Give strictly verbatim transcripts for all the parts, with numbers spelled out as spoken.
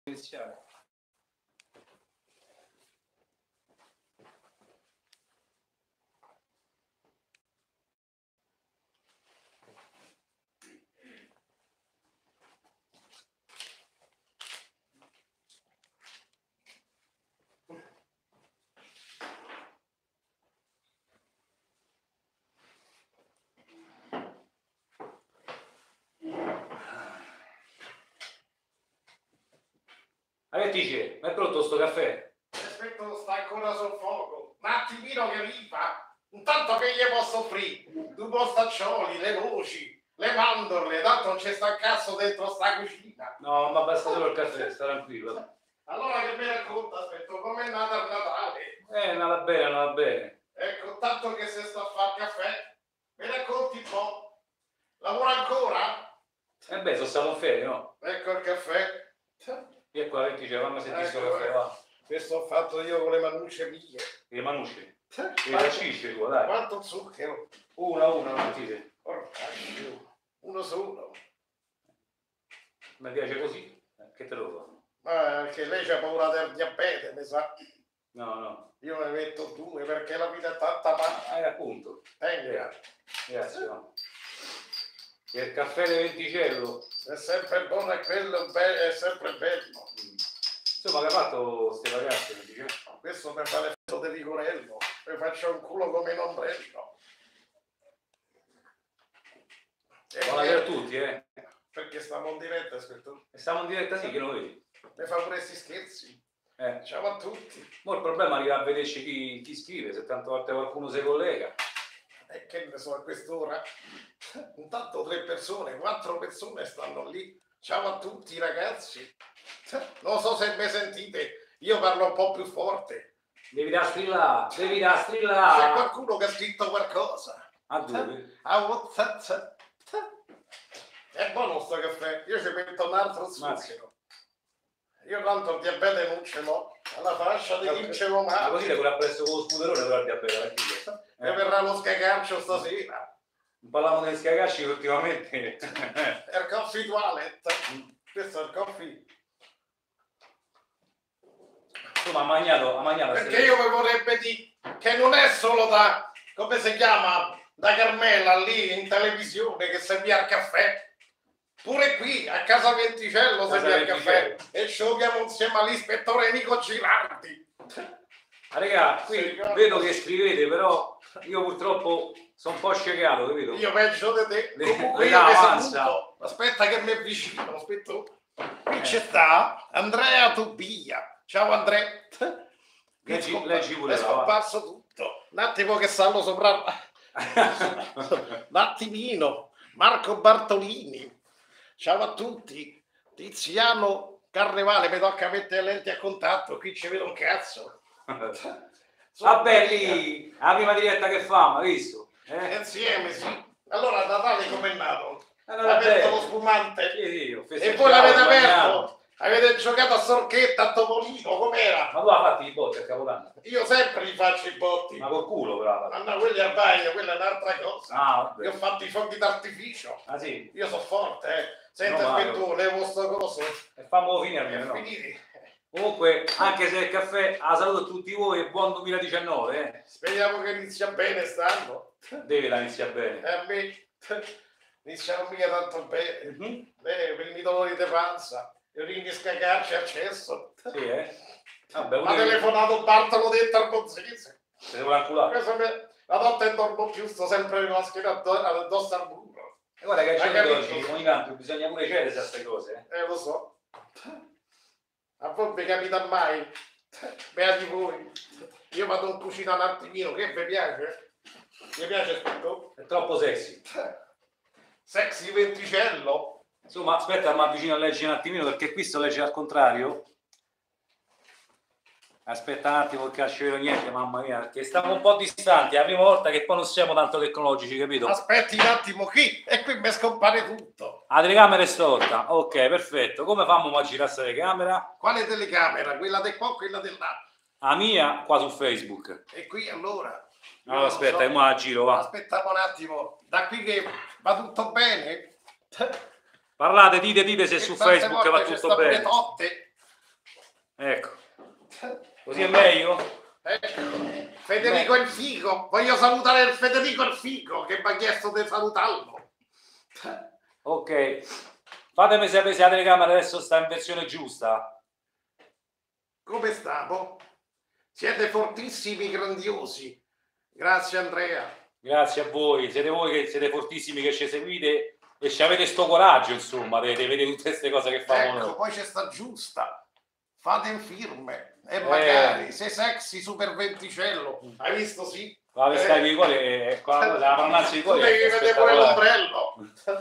iniziare. Avvertice, ma è pronto sto caffè? Aspetta, sta ancora sul fuoco. Un attimino che arriva. Intanto che gli posso offrire? Due postaccioli, le noci, le mandorle, tanto non c'è sta cazzo dentro sta cucina. No, ma basta solo il caffè, sta tranquillo. Allora che mi racconta, aspetta, com'è nata il Natale? Eh, è andata bene, è andata bene. Ecco, tanto che se sta a fare caffè, mi racconti un po'. Lavora ancora? Eh beh, sono stato in ferie, no? Ecco il caffè. E qua, Avvertice, fammi sentire sto Ecco, caffè, va. questo ho fatto io con le manucce mie. Le manucce. Le Quanto, salsicce tua, dai. quanto zucchero? Una a una, Avvertice. Porca Dio, uno solo. Mi piace così. Eh, che te lo fa? Ma perché lei c'ha paura del diabete, mi sa. No, no. Io ne metto due perché la vita è tanta pasta. Eh, appunto. Tenga, Grazie, no. E il caffè di Venticello. è sempre buono e quello be- è sempre bello. Insomma, che ha fatto ste ragazze, mi dice? Questo per fare l'effetto di Vigorello. Mi faccio un culo come un ombrello. E Buonasera a che- tutti, eh. Perché stiamo in diretta, aspetta. E stiamo in diretta, sì, che lo vedi. Mi fa pure questi scherzi. Eh. Ciao a tutti. Ma il problema è arrivare a vederci chi, chi scrive, se tante volte qualcuno si collega. E che ne so, a quest'ora? Intanto tre persone, quattro persone stanno lì. Ciao a tutti ragazzi. Non so se mi sentite, io parlo un po' più forte. Devi da strillare, devi da C'è strillare. qualcuno che ha scritto qualcosa. A dove? Ah, WhatsApp. È buono sto caffè, io ci metto un altro zucchero. Io tanto il diabete non ce l'ho, alla fascia di chi ce l'ho Ma male. così le pure appresso con lo scuderone per il diabete. E Eh. verrà lo scagaccio stasera. Parlavamo dei scagacci che ultimamente. È il coffee toilet. Questo è il coffee. Insomma, ha mangiato, ha mangiato. Perché io mi vorrebbe dire che non è solo da, come si chiama, da Carmela lì in televisione che servì al caffè. Pure qui a casa Venticello Casa servì al Venticello. caffè e ci troviamo insieme all'ispettore Nico Girardi. Ah, raga, qui Sì, guarda. vedo che scrivete, però io purtroppo sono un po' scegato, capito? Io peggio di te. Le- Comunque le io mi avanza. saluto. Aspetta che mi avvicino. Aspetta. Qui c'è sta Andrea Tobia. Ciao Andrea. Leggi- Scompa- leggi pure è là, va. scomparso tutto. Un attimo che stanno sopra. Un attimino. Marco Bartolini. Ciao a tutti. Tiziano Carnevale. Mi tocca mettere le lenti a contatto. Qui ci vedo un cazzo. Vabbè, lì, la prima diretta che fa, ma visto? Eh? Insieme, sì. Allora Natale com'è nato? Allora, Avete aperto beh, lo spumante? sì, sì, ho E festeggiato, voi l'avete ho bagnato. aperto? Avete giocato a Sorchetta, a Topolino, com'era? Ma tu la fatti i botti a Capodanno? Io sempre gli faccio i botti. Ma col culo, però. Ma no, quelli a bagno, quella è un'altra cosa. Ah, Io ho vabbè. fatto i fuochi d'artificio. Ah, sì? Io sono forte, eh. Senta, No, aspetta, Mario. tu, levo sto coso. E fammo finire E almeno, no? finiti. Comunque, anche se il caffè, ah, saluto a tutti voi e buon duemiladiciannove, eh. Speriamo che inizia bene st'anno. Deve la iniziare bene. E a me iniziamo mica tanto bene. Mhm. Eh, per i dolori di panza. Io ringi scagarci accesso. Sì, eh? Vabbè, Ha pure telefonato Bartolo detto al Bozzese. se devo anculare. Questo me- La notte dormo più, sto sempre con la schiena addo- addosso al muro. E guarda che Hai c'è capito? oggi, ogni tanto bisogna pure cedere a queste cose, eh. Eh, lo so. A voi vi capita mai? Beati voi. Io vado in cucina un attimino, che vi piace? Mi piace tutto? È troppo sexy. Sexy Venticello. Insomma, aspetta, mi avvicino a leggere un attimino perché qui sto leggendo al contrario. Aspetta un attimo che non ci vedo niente, mamma mia, perché stiamo un po' distanti, è la prima volta che poi non siamo tanto tecnologici, capito? Aspetti un attimo qui e qui mi scompare tutto. La telecamera è storta, ok, perfetto. Come fanno a girare questa telecamera? Quale telecamera? Quella di qua o quella di là? La mia qua su Facebook. E qui allora? Io Allora non aspetta, so. che mo la giro, va. Aspettiamo un attimo, da qui che va tutto bene? Parlate, dite, dite se E su tante Facebook va volte c'è tutto sta pure bene. Totte. Ecco, così è meglio? Ecco. Federico il Figo, voglio salutare il Federico il Figo che mi ha chiesto di salutarlo. Ok, fatemi sapere se la telecamera adesso sta in versione giusta. Come stiamo? Siete fortissimi, grandiosi. Grazie Andrea. Grazie a voi, siete voi che siete fortissimi, che ci seguite e ci avete sto coraggio, insomma, di vedere tutte queste cose che fanno Ecco, noi. poi c'è sta Giusta. Fate in firme e magari eh. sei sexy super venticello. Hai visto sì? La pesca eh. di cuore, la pannazza di cuore. Devi vedere pure l'ombrello.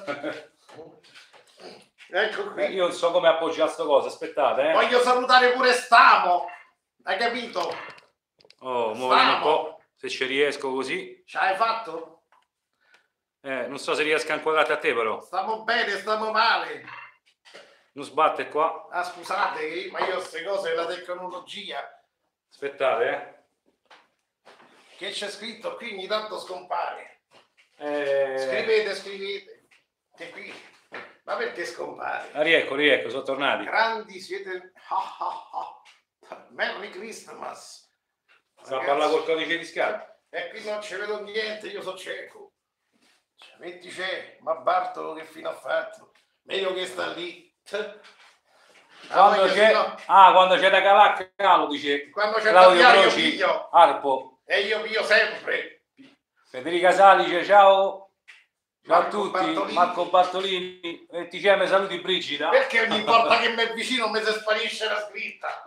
Ecco qui. Eh, io non so come appoggiare sto cosa, aspettate. Eh. Voglio salutare pure Stamo. Hai capito? Oh, muovimi un po', se ci riesco così. Ce l'hai fatto? Eh, non so se riesco a inquadrarti a te però. Stiamo bene, stiamo male. Non sbatte qua. Ah, scusate, ma io queste cose della tecnologia. Aspettate, eh. Che c'è scritto qui, ogni tanto scompare. Eh... Scrivete, scrivete. Che qui. Ma perché scompare? Ah, riecco, riecco, sono tornati. Grandi siete. Ah, ah, ah. Merry Christmas. Sta a parlare col codice fiscale. E qui non ci vedo niente, io sono cieco. Metti c'è, ma Bartolo che fine ha fatto? Meglio che sta lì. Quando ah, c'è no. ah, quando c'è da calacca, dice quando c'è da pigliare io piglio. Arpo. E io piglio sempre. Federica Salice, ciao. Ciao Marco a tutti, Bartolini. Marco Bartolini, e ti chiami saluti Brigida. Perché ogni volta che mi avvicino mi si sparisce la scritta?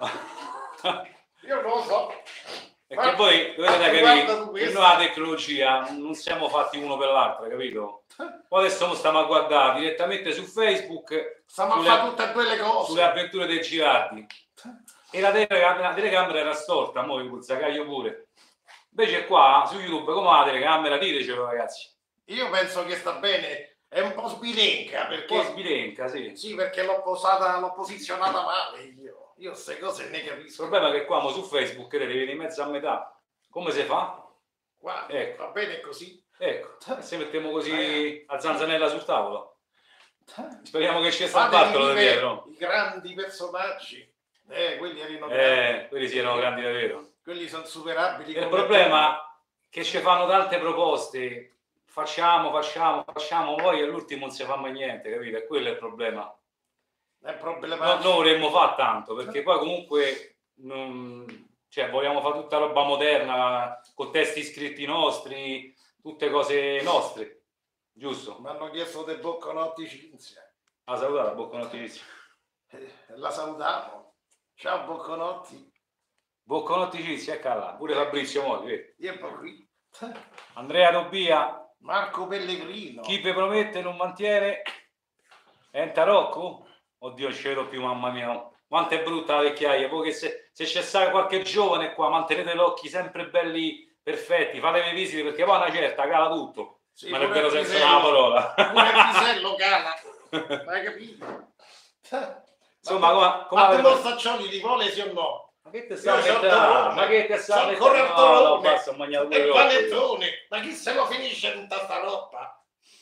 Io non lo so. Perché voi dovete capire che noi la tecnologia non siamo fatti uno per l'altra, capito? Poi adesso stiamo a guardare direttamente su Facebook, stiamo sulle, a fare tutte quelle cose, sulle avventure dei Girardi. E la telecamera, la telecamera era storta, mo' vi zagaio pure. Invece qua su YouTube come la telecamera, ditecelo ragazzi. Io penso che sta bene, è un po' sbilenca perché... Un po' sbilenca, sì. Sì, perché l'ho posata, l'ho posizionata male io. Io queste cose ne capisco. Il problema è che qua su Facebook te devi vedere mezzo a metà. Come si fa? Guarda, ecco. Va bene così. Ecco, se mettiamo così a zanzanella sul tavolo. Speriamo che ci sia il Bartolo da dietro. I grandi personaggi. Eh, quelli erano eh, grandi. Quelli sì, erano grandi davvero. Quelli sono superabili. Il problema è che ci fanno tante proposte. Facciamo, facciamo, facciamo, poi all'ultimo non si fa mai niente, capito? E quello è il problema. È problematico. No, non vorremmo fare tanto, perché poi comunque non, cioè, vogliamo fare tutta roba moderna, con testi scritti nostri, tutte cose nostre, giusto? Mi hanno chiesto del Bocconotti Cinzia. Ah, salutata Bocconotti Cinzia. Eh, la salutiamo. Ciao Bocconotti. Bocconotti Cinzia, eccola là, pure Fabrizio Modi, vedi? Io poi qui. Andrea Dobbia. Marco Pellegrino. Chi vi promette non mantiene. Enta Rocco? Oddio, non ci vedo più, mamma mia. Quanto è brutta la vecchiaia. Poi che se, se c'è stato qualche giovane qua, mantenete gli occhi sempre belli, perfetti, fatevi visite, perché poi una certa cala tutto. Sì, ma nel vero senso della parola. Pure il pisello cala. Hai capito? Insomma, come... come ma avete... tu Morsaccioli li vuole sì o no? Ma che te sta mettendo? Ma che te sta mettendo? Ancora il torone, no, no, basta, ho mangiato pure il panettone. Ma chi se lo finisce tutta sta roba?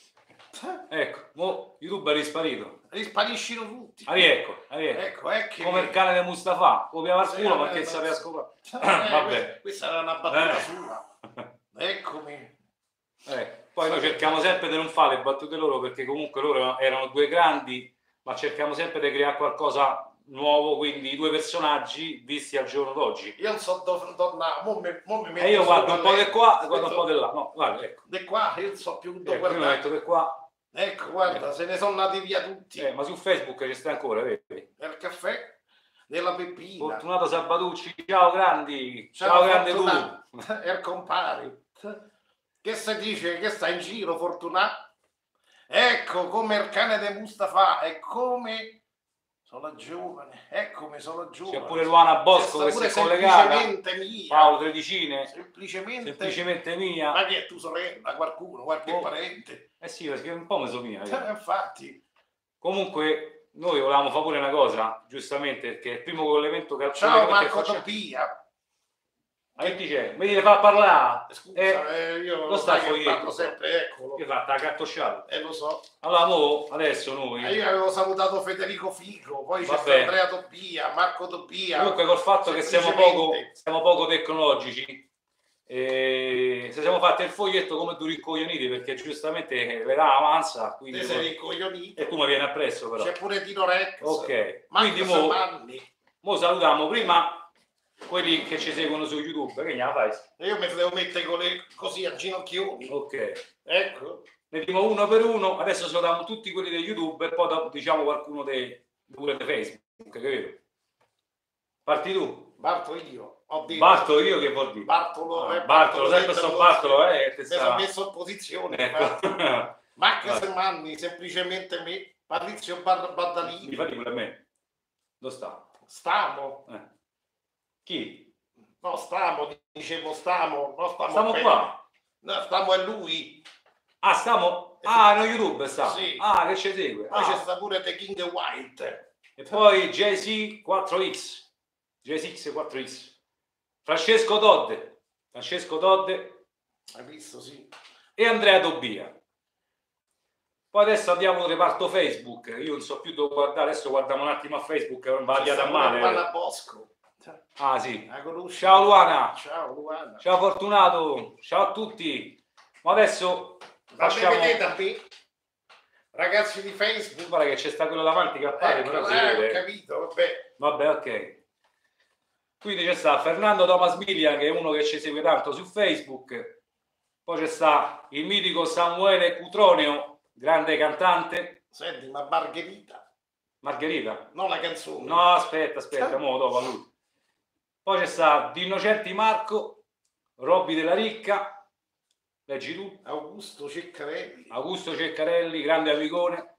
Ecco, mo YouTube è risparito. Rispariscino tutti. Ah, riecco, ah, riecco. Ecco, ecco. Come il cane di Mustafa, copiava il culo ma che sapeva scopare. Eh, Vabbè. Questa era una battuta eh. sua. Eccomi. Eh, poi noi cerchiamo sempre di non fare le battute loro, perché comunque loro erano due grandi, ma cerchiamo sempre di creare qualcosa nuovo, quindi i due personaggi visti al giorno d'oggi. Io non so dove tornare, mo mi, mo mi metto e io guardo un po' di qua, guardo un po' di là. No, guarda, ecco. Di qua, io non so più dove ecco, guardare. Io metto di qua. Ecco, guarda, eh. se ne sono andati via tutti. Eh, ma su Facebook ci sta ancora, vedi? Nel caffè, nella Peppina. Fortunato Sabatucci, ciao grandi. Ciao, ciao grande tu. Er compare. Che si dice che sta in giro, Fortunato? Ecco, come il cane di Mustafa, è come... Sono giovane, eccomi, sono giovane. C'è pure Luana Bosco che si è collegata. Semplicemente mia. Paolo Tredicine. Semplicemente, semplicemente mia. Ma che è tu sorella, qualcuno, qualche oh. parente? Eh sì, perché un po' mi so mia. Eh, infatti. Comunque, noi volevamo fare pure una cosa, giustamente, perché è il primo collegamento che Ciao Marco Dobbia. Ma che dice? Mi deve far parlare. Scusa, Eh, eh, io lo sta il che foglietto, parlo sempre, eccolo. Che fa? T'ha cartocciato. Eh, lo so. Allora, mo, adesso noi... Eh, io avevo salutato Federico Fico, poi c'è Vabbè. Andrea Dobbia, Marco Dobbia. Comunque col fatto che siamo poco, siamo poco tecnologici, eh, se siamo fatti il foglietto come due rincoglioniti, perché giustamente l'età avanza, quindi Te sei rincoglionito. e tu mi vieni appresso però. C'è pure Tino Rex. Ok, Marco quindi mo, Sammanni. mo salutiamo prima quelli che ci seguono su YouTube, che gliela fai? E io mi devo mettere con le, così a ginocchioni. Ok. Ecco. Ne dico uno per uno, adesso salutiamo tutti quelli di YouTube e poi dopo diciamo qualcuno dei pure di Facebook, capito? Parti tu. Barto io. Ho detto. Bartolo io che vuol dire? Bartolo, Ah, eh, Bartolo, sempre sto Bartolo, eh, che mi sta... sono messo in posizione. Ecco. Marco Sammanni, semplicemente me. Patrizio Bar- Baddalini. Mi fai pure a me. Dove sta? Stamo. Eh. Chi? No, stamo, dicevo stamo. No, stamo Stiamo bene. qua. No, stamo è lui. Ah, stiamo... Ah, no YouTube sta. Sì. Ah, che ci segue. Poi Ah. c'è sta pure The King White. E poi J C quattro X. J C quattro X. Francesco Todde. Francesco Todde. Hai visto, sì. E Andrea Dobbia. Poi adesso andiamo al reparto Facebook. Io non so più dove guardare, adesso guardiamo un attimo a Facebook, non va C'è da sta male. pure Luana Bosco. Ah sì. La conosci? Ciao Luana. Ciao Luana. Ciao Fortunato. Ciao a tutti. Ma adesso Facciamo... facciamo... vedete a me, ragazzi di Facebook. Guarda che c'è sta quello davanti che appare, Ecco, però si eh, vede. ho capito, vabbè. Vabbè, ok. Quindi c'è sta Fernando Thomas Miglia, che è uno che ci segue tanto su Facebook. Poi c'è sta il mitico Samuele Cutroneo, grande cantante. Senti, ma Margherita, Margherita. non la canzone. No, aspetta, aspetta, mo dopo a lui. Poi c'è sta Di Innocenti Marco, Robby della Ricca, leggi tu. Augusto Ceccarelli. Augusto Ceccarelli, grande amicone.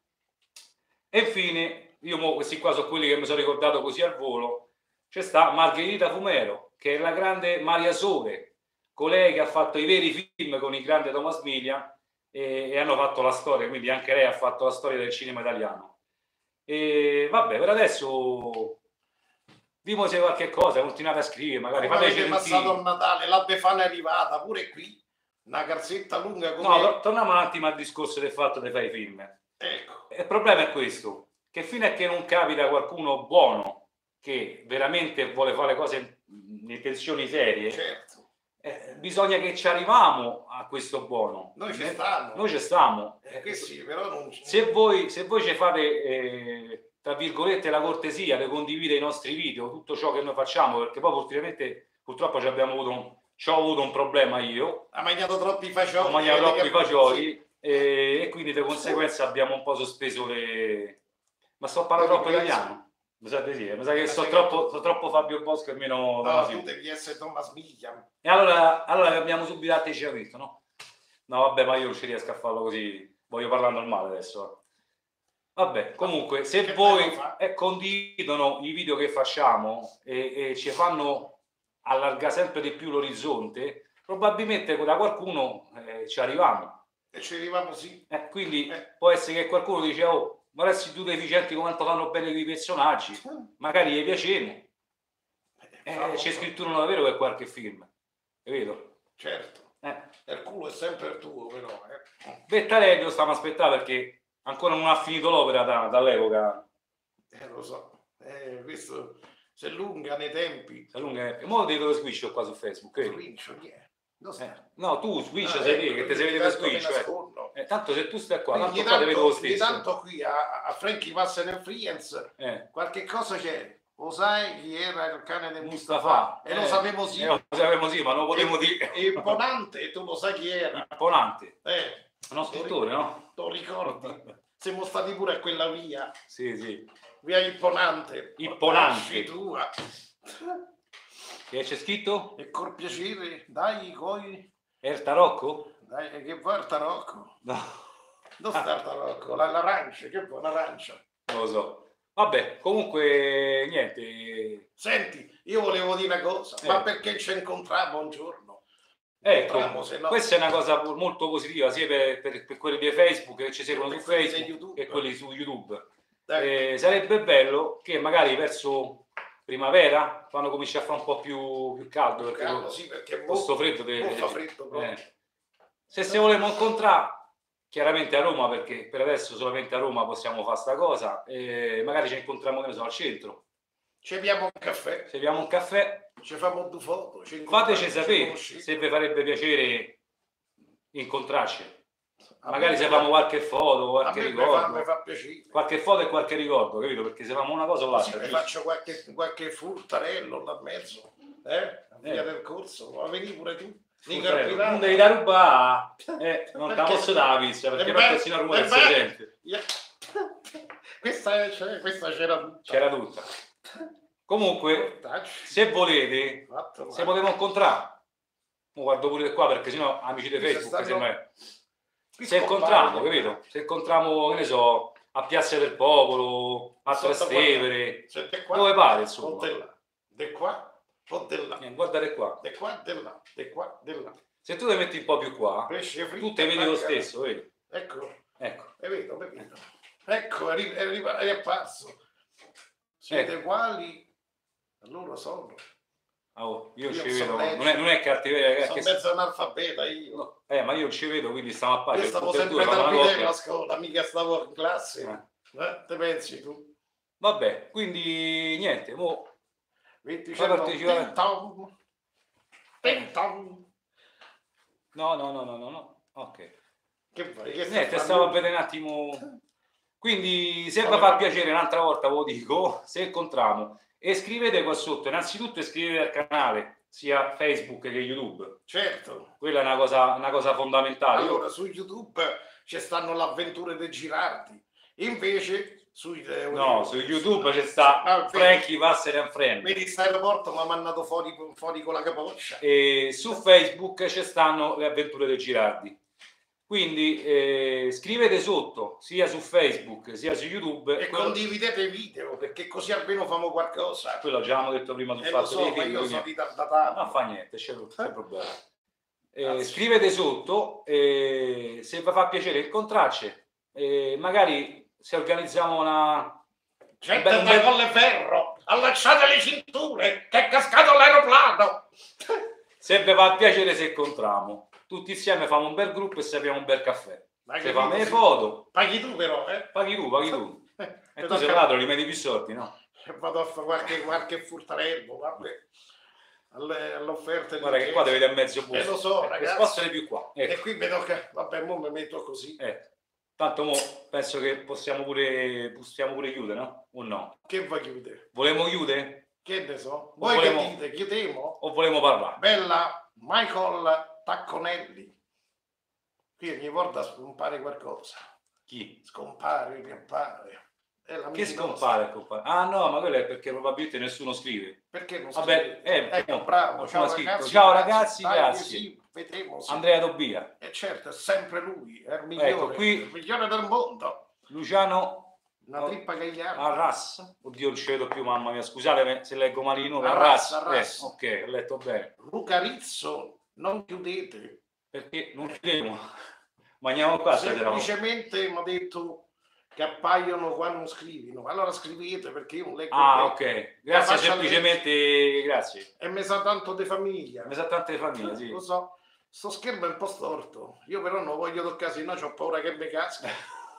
E infine, io mo questi qua sono quelli che mi sono ricordato così al volo. C'è sta Margherita Fumero, che è la grande Maria Sole, colei che ha fatto i veri film con il grande Thomas Milian e, e hanno fatto la storia, quindi anche lei ha fatto la storia del cinema italiano. E vabbè, per adesso dimo se qualche cosa, continuate a scrivere, magari Come fateci avete passato il Natale, la Befana è arrivata, pure qui, una garzetta lunga come... No, to- torniamo un attimo al discorso del fatto di fare i film. Ecco. Il problema è questo, che fino a che non capita qualcuno buono che veramente vuole fare cose in intenzioni serie, Certo. eh, bisogna che ci arriviamo a questo buono. Noi ci Eh, stiamo. Noi ci stiamo. Eh, che sì, però non... Se voi, se voi ci fate, eh, tra virgolette, la cortesia di condividere i nostri video, tutto ciò che noi facciamo, perché poi purtroppo, purtroppo ci abbiamo avuto un, ci ho avuto un problema io. Ha mangiato troppi fagioli. Ho mangiato vedi troppi che- fagioli e, e quindi di conseguenza abbiamo un po' sospeso le... Ma sto parlando troppo italiano? Mi sa di sì, mi sa che Ma sono sei troppo, tu. sono troppo Fabio Bosco e meno... No, sì. tu devi essere Thomas Milliam. E allora, allora abbiamo subito atteggiamento, no? No, vabbè, ma io non ci riesco a farlo così, voglio parlare normale adesso. Vabbè, comunque, se Che voi bello fa. eh, condividono i video che facciamo e, e ci fanno allargare sempre di più l'orizzonte, probabilmente da qualcuno eh, ci arriviamo. E ci arriviamo sì. Eh, quindi Eh. può essere che qualcuno dice, oh, ma resti tu deficienti come fanno bene i personaggi, magari gli piacemo. Eh, c'è scritto uno davvero per qualche film, capito? Certo. Eh. E il culo è sempre il tuo, però. Eh, Bettarelli stiamo aspettando perché ancora non ha finito l'opera da, dall'epoca. eh lo so. Eh, questo si è lunga nei tempi. È lunga. E mo dico lo squiscio qua su Facebook, vedi? Comincio, chi è? Dove Eh, sta? no, tu squiscio Ah, sei ecco, te, che ti sei ogni vedo lo tanto mi squiscio. Eh. nascondo. Eh, tanto se tu stai qua, tanto Ogni qua ti vedo lo tanto, ogni stesso. tanto qui a, a Frankie Passa nel Friends Eh. qualche cosa c'è. Lo sai chi era il cane di Mustafa? Mustafa. E lo Eh, sapevo sì. eh, lo sapevamo sì, ma non lo potevo E- dire. E Bonante, tu lo sai chi era? Imponante. Eh, Uno scrittore, no? te lo ricordi? Siamo stati pure a quella via. Sì, sì. Via Imponante. Imponante. Lasci tua. Che c'è scritto? E col piacere, dai, coi. È il tarocco? Dai, che vuoi il tarocco? No, Dove sta il tarocco? La- L'arancia, che vuoi l'arancia? non lo so. Vabbè, comunque, niente. Senti, io volevo dire una cosa, Eh. ma perché ci incontriamo un giorno? Ecco, Incontriamo, se no- questa è una cosa pu- molto positiva sia per, per- per quelli di Facebook che ci seguono Per su quelli di Facebook YouTube. che quelli su YouTube. Dai. Eh, sarebbe bello che magari verso, primavera, quando comincia a fare un po' più, più caldo, perché Caldo, con sì, perché questo molto, freddo deve- molto freddo proprio. eh. Se se volemo incontrare, chiaramente a Roma, perché per adesso solamente a Roma possiamo fare sta cosa, e magari ci incontriamo, che ne so, al centro, Ci abbiamo un caffè, se beviamo un caffè, ci facciamo due foto, ci fateci incontriamo, ci sapere conosciamo. se vi farebbe piacere incontrarci. A Magari me- se facciamo qualche foto, A qualche me mi fa, mi ricordo, fa piacere. qualche foto e qualche ricordo, capito? Perché se facciamo una cosa o Così l'altra, mi giusto? faccio qualche, qualche furtarello là in mezzo, eh? A via Eh. del corso, ma veni pure tu. Di Fratello, Carpinata. non devi da rubare, eh, non te la Perché- posso dare la pizza, perché Eh poi beh, così una rumore eh si beh. sente. Yeah. Questa, è- c'è- questa c'era tutta. C'era tutta. Comunque, Portacci. se volete, Fatto se male. potete incontrare, mo guardo pure qua perché sennò amici di Qui si Facebook stanno- sembra... Qui Se scompare, incontriamo, eh. capito? Se incontriamo, che ne so, a Piazza del Popolo, a Sotto Trastevere, Cioè, di qua, dove pare, o insomma. di là, di qua, o di là, Eh, guardate qua. di qua, di là, di qua, di là. Se tu ti metti un po' più qua, Pesce fritto. tu te vedi lo attacca- stesso, vedi? Ecco, Ecco. è vedo, è vedo. Ecco, è, ri- è, ri- è apparso. Siete Ecco. uguali? Allora sono. Ah, oh, io, Io ci so vedo, leggere. non è, non è cattiveria, è Sono che... mezzo analfabeta io. no, eh, ma io non ci vedo, quindi stiamo a pari. Io stavo tutte e sempre due fanno dal una bidello a coppia. scuola, mica stavo in classe. Eh. Eh, te pensi tu? Vabbè, quindi niente, mo venti Fai partecipare. Tentom. Tentom. no, no, no, no, no, no. Ok. Che vuoi? Che Niente, stai stavo a facendo? vedere un attimo. Quindi se vi Vabbè, fa vabbè. piacere, un'altra volta ve lo dico, se incontriamo, iscrivete qua sotto, innanzitutto iscrivetevi al canale, sia Facebook che YouTube. Certo. Quella è una cosa, una cosa fondamentale. Io- Allora, su YouTube ci stanno le avventure dei Girardi. Invece, su, eh, no, su YouTube c'è sta Ah, vedi, Frankie Passer and Friend. vedi, sta aeroporto mi ha mandato fuori, fuori con la capoccia. E su Facebook ci stanno le avventure dei Girardi. Quindi eh, scrivete sotto sia su Facebook sia su YouTube. E quello, condividete i video, perché così almeno famo qualcosa. quello già avevamo detto prima sul E lo fatto so, dei ma film, io quindi- sono ritardatato. non fa niente, c'è c'è problema. Eh, Grazie. scrivete sotto eh, se vi fa piacere incontrarci, eh, magari se organizziamo una Gente un bel- da Colleferro, allacciate le cinture, che è cascato l'aeroplano. se vi fa piacere se incontriamo tutti insieme, famo un bel gruppo e sappiamo un bel caffè. Ma Se che famo le sì. foto, Paghi tu però, eh? paghi tu, paghi tu. Eh, E mi tu sei tocca- ladro, li metti più soldi, no? Vado a fare qualche, qualche furtarello, vabbè. Alle, all'offerta Guarda che qua chiesa. vedete a mezzo busto. Eh, lo so, Ecco, ragazzi. spostali più qua. Ecco. E qui mi tocca, vabbè, mo mi metto così. Ecco. Tanto mo penso che possiamo pure, possiamo pure chiudere, no? O no? Che vuoi chiudere? Volemo chiudere? Che ne so? Non Voi volemo- che dite? Chiudiamo? O volemo parlare? Bella Michael Tacconelli. Qui ogni volta scompare qualcosa. Chi? Scompare, riappare. È la Che mia scompare, compare? Ah no, ma quello è perché probabilmente nessuno scrive. Perché non Vabbè, scrivete? eh, ecco, no, bravo. qualcuno Ciao ha scritto, ragazzi, ciao grazie. ragazzi, Dai, grazie. Sì, vedremo. Sì. Andrea Dobbia, E certo, è sempre lui, è il migliore, Ecco, qui- il migliore del mondo. Luciano Una trippa gagliarda. Arras. Oddio, non ci vedo più, mamma mia. Scusate se leggo male il nome. Arras, Arras. Arras. Eh, ok, ho letto bene. Luca Rizzo, non chiudete. Perché non chiudiamo. Mangiamo qua stasera. Semplicemente mi ha detto che appaiono quando non scrivono. Allora scrivete perché io non leggo Ah, bene. ok. Grazie, faccia semplicemente grazie. E mi sa tanto di famiglia. Mi sa tante famiglie, sì. Lo so. Sto schermo è un po' storto. Io però non voglio toccare, se no ho paura che mi casca.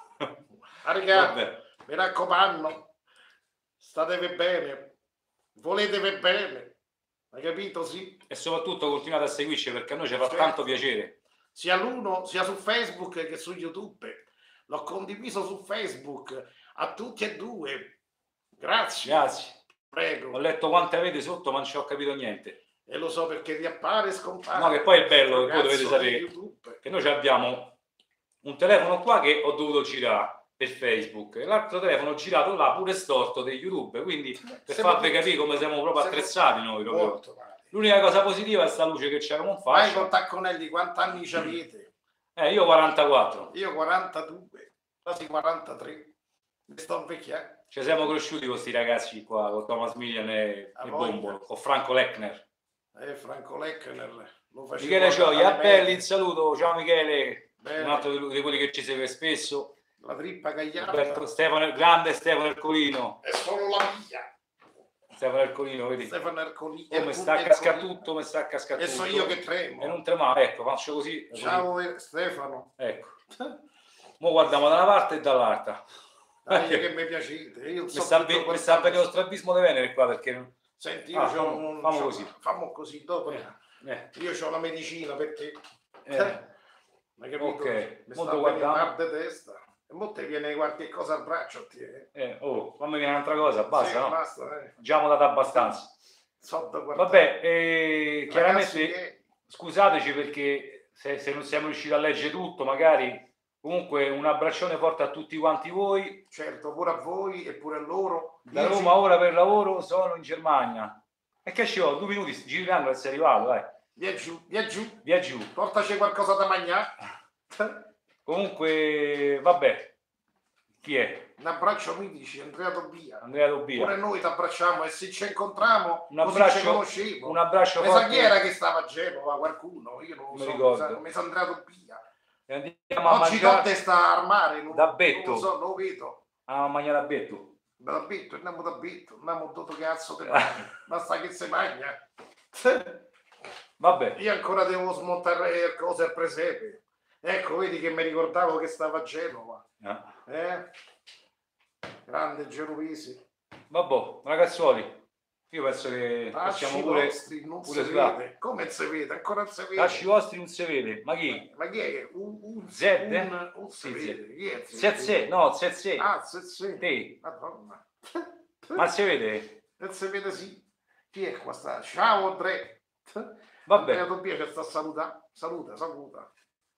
Ah, raga, Vabbè. mi raccomando, statevi bene, voletevi bene. Hai capito? Sì. E soprattutto continuate a seguirci perché a noi ci fa Certo. tanto piacere. Sia l'uno, sia su Facebook che su YouTube. L'ho condiviso su Facebook a tutti e due. Grazie. Grazie. Prego. Ho letto quante avete sotto, ma non ci ho capito niente. E lo so perché riappare e scompare. No, che poi è bello che voi Ragazzo dovete di sapere YouTube. che noi abbiamo un telefono qua che ho dovuto girare per Facebook e l'altro telefono girato là pure storto di YouTube, quindi per Siamo farvi tutti- capire come siamo proprio siamo attrezzati noi proprio. Molto male. L'unica cosa positiva è sta luce che c'abbiamo in Vai faccia. con Tacconelli, quanti anni ci avete? Eh, io quarantaquattro. Io quarantadue, quasi quarantatré. Mi sto invecchiando. Ci siamo cresciuti con questi ragazzi qua, con Thomas Millian e, A e voglia. Bombolo, con Franco Lechner. Eh, Franco Lechner lo faceva. Michele Gioia, a bene. belli, il saluto, ciao Michele, Bene. un altro di, di quelli che ci segue spesso. La trippa gagliarda Roberto Stefano, il grande Stefano Ercolino. è solo la mia. Stefano Ercolino, vedi? Stefano Ercolino. Come sta a cascare tutto, mi sta a cascare E tutto. so io che tremo. E non tremare, ecco, faccio così. Ciao così. eh, Stefano. Ecco. Mo guardiamo da una parte e dall'altra. Dai, che mi piacete. Io Mi so sta, tutto mi sta per lo strabismo di Venere qua perché... Senti, io Ah, c'ho famo- un... famo c'ho- così. Fammo così, dopo. Eh, eh, Io c'ho la medicina perché... eh. Hai capito? Ok, Mi molto sta a venire guardiamo. mal di testa. E mo te viene qualche cosa al braccio a te. Eh, oh, fammi vedere un'altra cosa, basta, Sì, no? basta, eh. Già mi date abbastanza. So da guardare. Vabbè, eh, chiaramente Ragazzi, che- scusateci perché se, se non siamo riusciti a leggere tutto, magari comunque un abbraccione forte a tutti quanti voi. certo, pure a voi e pure a loro. Da Io Roma ci- ora per lavoro sono in Germania. E che ci ho? Due minuti, giri l'angolo e sei arrivato, dai. Via giù, via giù. Via giù. Portaci qualcosa da mangiare. Comunque, vabbè. Chi è? Un abbraccio mi dici, Andrea Dobbia. Andrea Pure Dobbia. noi ti abbracciamo e se ci incontriamo Un così ci abbraccio, conosciamo. un abbraccio Mi sa chi forte. era che stava a Genova, qualcuno, io non lo Mi so, ricordo. mi sa- mi sa Andrea Dobbia. E andiamo a Oggi mangiare Totte sta al mare, non, da non Betto. lo so, non lo vedo. a mangiare a Betto. Da Betto, andiamo da Betto, andiamo dove cazzo te mangia, basta che si mangia. Vabbè, Io ancora devo smontare le cose al presepe. Ecco, vedi che mi ricordavo che stava a Genova. eh. Eh? Grande genovese. Vabbè, ragazzuoli, io penso che Tasci possiamo pure... vostri, non pure si sla- vede. Come non si vede? Ancora non si vede. Tasci vostri non si vede, ma chi? Ma chi è che? Un, un, Zed? un, un si Sì, vede. Chi è? Zezze, no, Zezze, Ah, se, se. te, Madonna. ma si vede? Non si vede sì. Chi è qua sta? Ciao Andrea. Vabbè, Andrea Dobbia ci sta a salutare. Saluta, saluta.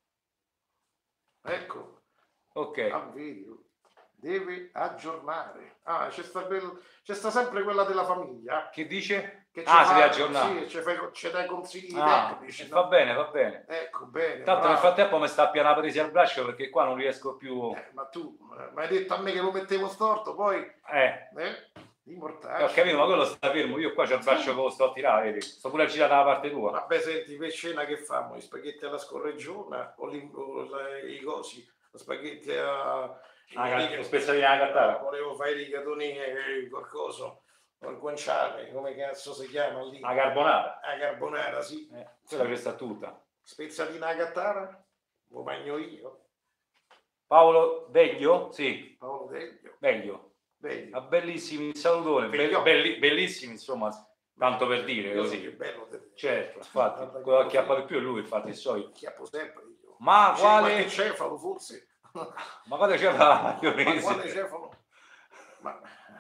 Ecco. ok, Ah, vedi, deve aggiornare. Ah, c'è sta, bel- c'è sta sempre quella della famiglia. che dice? Che ci Ah, si fa- deve aggiornare. Sì, ci, fai, ci dai consigli Ah, tecnici. va no? bene, va bene. Ecco, bene. Tanto nel bravo. frattempo mi sta appena presi al braccio perché qua non riesco più... Eh, ma tu eh, mi hai detto a me che lo mettevo storto, poi... Eh, Eh? I ho mortacci. capito, ma quello sta fermo, io qua c'ho il braccio che lo sto a tirare, vedi? Sto pure a girare dalla parte tua. Vabbè, senti, per cena che famo? I spaghetti alla scorreggiona o, li- o la- i cosi? Lo spaghetti a... Ah, i- lo spezzatino alla cattara. Volevo fare i rigatoni e qualcosa. O il guanciale, come cazzo si chiama lì? La carbonara. La carbonara, sì. Eh, quella che sta tutta. Spezzatina a cattara? Lo bagno io. Paolo Deglio? Sì, Paolo Deglio. Deglio. Deglio. Ah, bellissimi, salutone, be- Deglio. belli- bellissimi, insomma, tanto per dire Io so così. che bello Deglio. Certo, infatti, Guarda che quello che acchiappa bello. di più è lui, infatti, il solito. Chiappo sempre io. Ma C'è quale... qualche cefalo forse? Ma quale c'è la Ma quale cefalo? Ma...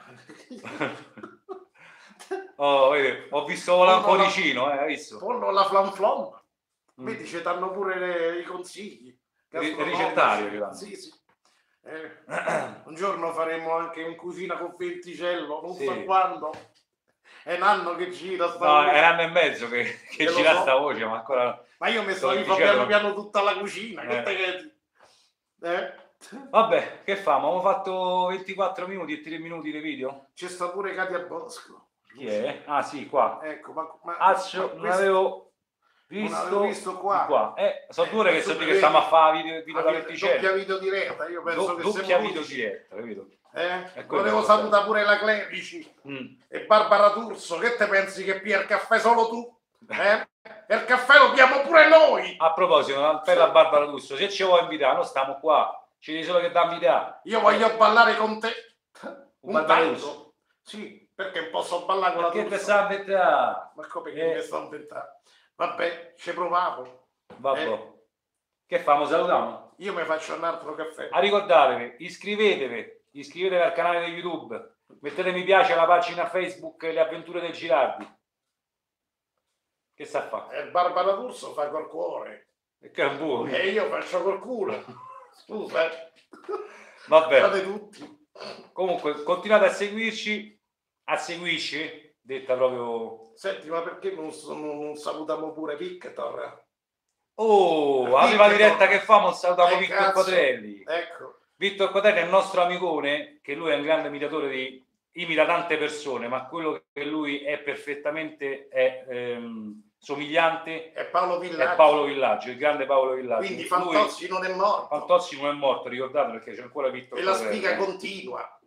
Oh, vedi, ho visto volare un cuoricino, eh, hai visto? Pollo alla flanflon. Mm. Vedi, ci danno pure le- i consigli. Ri- gastronomici. ricettario ci danno. Sì, sì. Eh, un giorno faremo anche in cucina con venticello, non Sì. so quando. È un anno che gira sta No, voce. è un anno e mezzo che, che Che lo gira so. sta voce, ma ancora... Ma io mi sto Sto io fa dicendo- piano piano tutta la cucina. Che Eh. te che... Eh? Vabbè, che famo? Abbiamo fatto ventiquattro minuti e tre minuti di video? C'è sta pure Katia Bosco. Chi è? Ah sì, qua. Ecco, ma, ma, Azzo, ma non questo- avevo visto, avevo visto qua. Eh, so Eh, due ore che tu so di che vedi- stiamo a fare video, video da Avete venticello. doppia video diretta, io penso Do- che doppia siamo video l'unici. diretta, capito? Eh? È quello Volevo che salutare pure la Clerici Mm. e Barbara D'Urso. Che te pensi che pia il caffè solo tu? Eh? E il caffè lo piamo pure noi. A proposito, per la Barbara D'Urso, se ci vuoi invitare, noi stiamo qua. Ci devi solo che da invitare. Io voglio ballare con te. Un Barbara tango. D'Urso. Sì, perché posso ballare con la Che te D'Urso. sta a mettere? Ma come che Eh. mi sto inventando? Vabbè, ci provavo. Vabbè. Eh. Che famo? Salutiamo. Io mi faccio un altro caffè. A ricordatevi, iscrivetevi, iscrivetevi al canale di YouTube, mettete mi piace alla pagina Facebook Le Avventure del Girardi. Che sta a fare? E Barbara D'Urso fa col cuore. E che è un buco. E io faccio col culo. Scusa. eh. Vabbè, Fate tutti. comunque continuate a seguirci, a seguirci, detta proprio... Senti, ma perché non, non, non salutiamo pure Victor? Oh, la Victor. prima diretta che famo salutiamo Eh, Vittor cazzo. Quadrelli. Ecco. Vittor Quadrelli è il nostro amicone, che lui è un grande imitatore di... imita tante persone, ma quello che lui è perfettamente è, ehm, somigliante È Paolo è Villaggio. Paolo Villaggio, il grande Paolo Villaggio. Quindi Lui- Fantozzi non è morto. Fantozzi non è morto, ricordate perché c'è ancora Vittor E la Quadrelli. sfiga continua.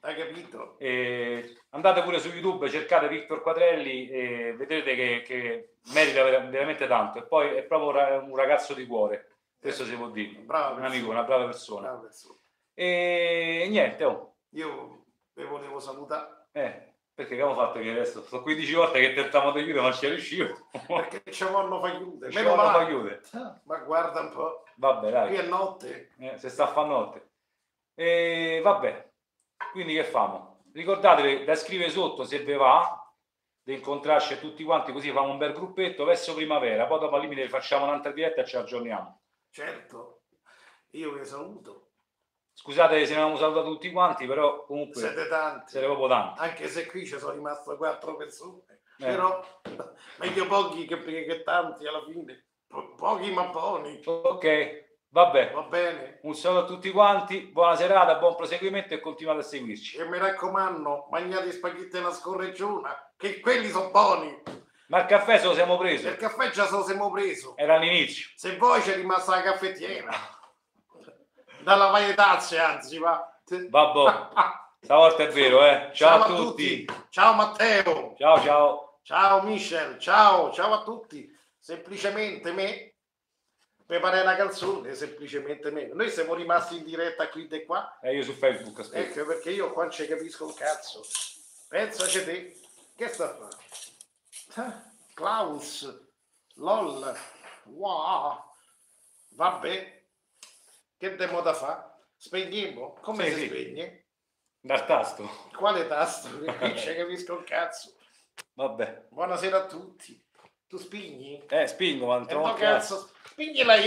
Hai capito? E andate pure su YouTube, cercate Victor Quadrelli e vedrete che, che merita ver- veramente tanto. E poi è proprio un ra- un ragazzo di cuore, questo si può dire. Brava Un amico, persona. una brava persona. Brava persona. E niente, oh. Io vi volevo salutare. Eh, perché che abbiamo fatto che adesso? Sono quindici volte che tentiamo di chiudere, ma non ci riuscivo. Perché ci vanno fa chiudere. Ci Meno vanno fa male. chiudere. Ma guarda un po'. Vabbè, dai. Qui è notte. Eh, se sta a fa notte. E vabbè, quindi che famo? Ricordatevi da scrivere sotto se vi va di incontrarci tutti quanti, così facciamo un bel gruppetto verso primavera, poi dopo al limite facciamo un'altra diretta e ci aggiorniamo. Certo, io vi saluto. Scusate se non abbiamo salutato tutti quanti, però comunque Siete tanti. siete proprio tanti. Anche se qui ci sono rimaste quattro persone. Eh. Però meglio pochi che, che tanti alla fine. Po- pochi ma buoni. Ok, vabbè. Va bene? Un saluto a tutti quanti, buona serata, buon proseguimento e continuate a seguirci. E mi raccomando, mangiate spaghetti alla scorreggiona, che quelli sono buoni. Ma il caffè se lo siamo preso. Il caffè già se lo siamo preso. Era all'inizio. Se voi c'è rimasta la caffettiera. Dalla varietazia, anzi, va. Vabbè, stavolta è vero, eh. Ciao, ciao a tutti. tutti. Ciao Matteo. Ciao, ciao. Ciao Michel. Ciao, ciao a tutti. Semplicemente me. Preparare una canzone, semplicemente me. Noi siamo rimasti in diretta qui e qua. E io su Facebook aspetta. Ecco perché io qua non ci capisco un cazzo. Pensaci te. Che sta a fare? Klaus. LOL. Wow. Vabbè. Che demo da fare? Spegniamo? Come Sì, si sì. spegne? Dal tasto. Quale tasto? Qui ci capisco un cazzo. Vabbè. Buonasera a tutti. Tu spigni? Eh, spingo, ma non E trovo no un cazzo. cazzo, spignila